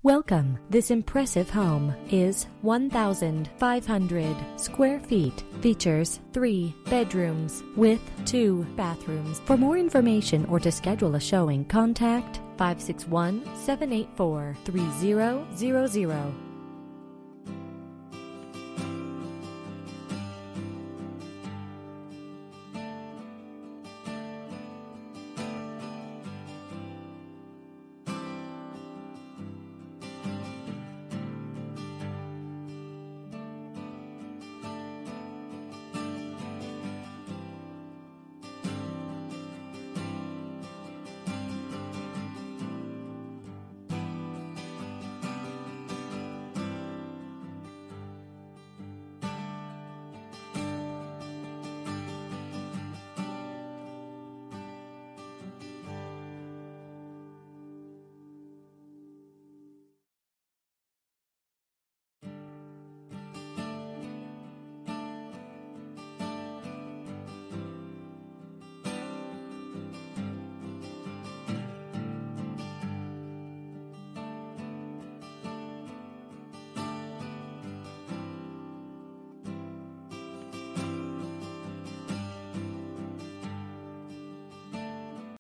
Welcome. This impressive home is 1,500 square feet. Features 3 bedrooms with 2 bathrooms. For more information or to schedule a showing, contact 561-784-3000.